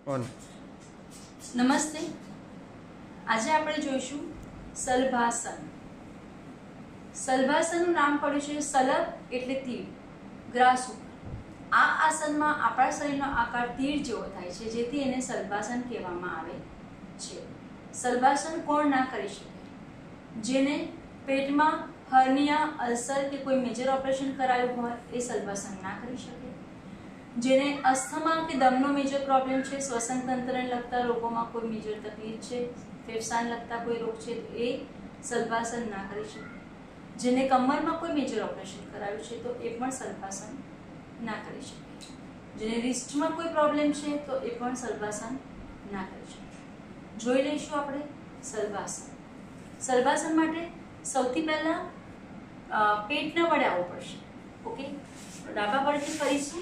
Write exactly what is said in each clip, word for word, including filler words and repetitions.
On નમસ્તે. આજે આપણે જોઈશું સલભાસન. સલભાસનનું નામ પડ્યું છે સલભ એટલે તીર, ગ્રાસ ઉપર. આ આસનમાં આપણા શરીરનો આકાર તીર જેવો થાય છે, જેથી એને સલભાસન કહેવામાં આવે છે. સલભાસન કોણ ના કરી શકે? જેને પેટમાં હર્નિયા, અલ્સર કે કોઈ મેજર ઓપરેશન કરાયું હોય એ સલભાસન ના કરી શકે. જેને અસ્થમા કે દમનો મેજર પ્રોબ્લેમ છે, શ્વસન તંત્રને લગતા રોગોમાં કોઈ મેજર તકલીફ છે, ફેફસાને લગતા કોઈ રોગ છે, તો એ સલભાસન ના કરી શકે. જેને કમરમાં કોઈ મેજર ઓપરેશન કરાયું છે તો એ પણ સલભાસન ના કરી શકે. જેને રિસ્ટમાં કોઈ પ્રોબ્લેમ છે તો એ પણ સલભાસન ના કરી શકે. જોઈ લઈશું આપણે સલભાસન. સલભાસન માટે સૌથી પહેલા પેટના વડે આવવું પડશે. ઓકે, ડાબા પડથી ફરીશું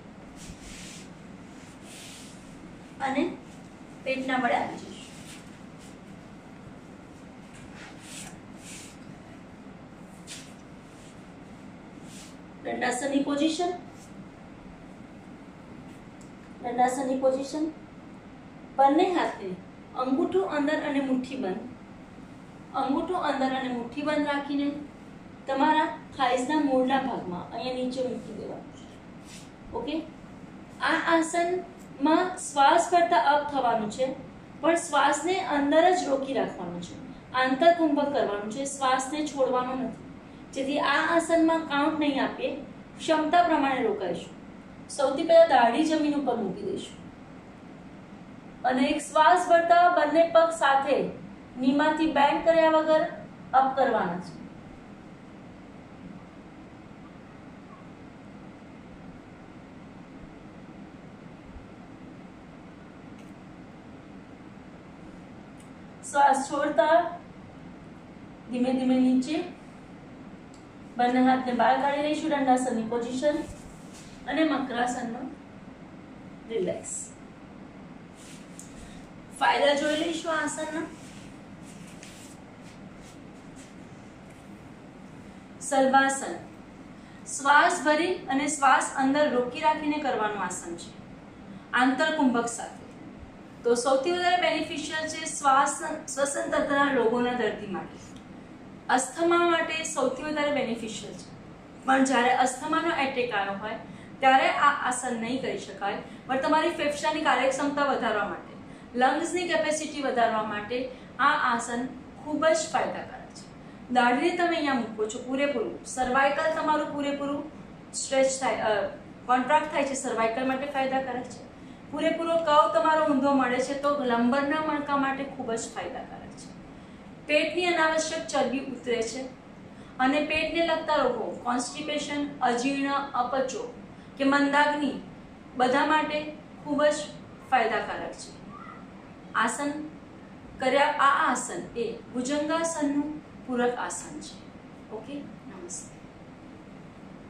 અને પેટના વડે આવી જઈશું. દંડાસનની પોઝિશન. દંડાસનની પોઝિશન. બંને હાથને અંગૂઠો અંદર અને મુઠ્ઠી બંધ, અંગૂઠો અંદર અને મુઠ્ઠી બંધ રાખીને તમારા થાઈસના મૂળના ભાગમાં અહીંયા નીચે મૂકી દેવાનું છે. ઓકે, આ આસનમાં શ્વાસ કરતા અપ થવાનું છે, પણ શ્વાસને અંદર જ રોકી રાખવાનું છે. આંતરકુંભક કરવાનું છે, શ્વાસને છોડવાનો નથી. જેથી આ આસનમાં કાઉન્ટ નહીં આપીએ, ક્ષમતા પ્રમાણે રોકાઈશું. સૌથી પહેલા દાઢી જમીન ઉપર મૂકી દઈશું અને એક શ્વાસ ભરતા બંને પગ સાથે નીમાંથી બેન્ડ કર્યા વગર અપ કરવાના છે. શ્વાસ છોડતા ધીમે ધીમે નીચે બંને હાથને બહાર કાઢી લઈશું. દંડાસનની પોઝિશન અને મકરાસનનો રિલેક્સ. ફાયદા જોઈ લઈશું આસનના. સલભાસન શ્વાસ ભરી અને શ્વાસ અંદર રોકી રાખીને કરવાનું આસન છે, આંતરકુંભક સાથે. તો સૌથી વધારે બેનિફિશિયલ છે શ્વાસ શ્વસન તંત્રના રોગોના દર્દી માટે. અસ્થમા માટે સૌથી વધારે બેનિફિશિયલ છે, પણ જ્યારે અસ્થમાનો એટેક આવ્યો હોય ત્યારે આ આસન નહીં કરી શકાય. પણ તમારી ફેફસાની કાર્યક્ષમતા વધારવા માટે, લંગ્સની કેપેસિટી વધારવા માટે આ આસન ખૂબ જ ફાયદાકારક છે. દાઢીને તમે અહીંયા મૂકો છો પૂરેપૂરું, સર્વાઇકલ તમારું પૂરેપૂરું સ્ટ્રેચ થાય, કોન્ટ્રાક્ટ થાય છે, સર્વાઇકલ માટે ફાયદાકારક છે. પૂરેપૂરો કવ તમારો ઊંધો મળે છે તો લંબરના મણકા માટે ખૂબ જ ફાયદાકારક છે. પેટની અનાવશ્યક ચરબી ઉતરે છે અને પેટને લગતા રોગો, કોન્સ્ટિપેશન, અજીર્ણ, અપચો કે મંદાગ્નિ બધા માટે ખૂબ જ ફાયદાકારક છે. આસન કર્યા આ આસન એ ભુજંગાસનનું પૂરક આસન છે. ઓકે.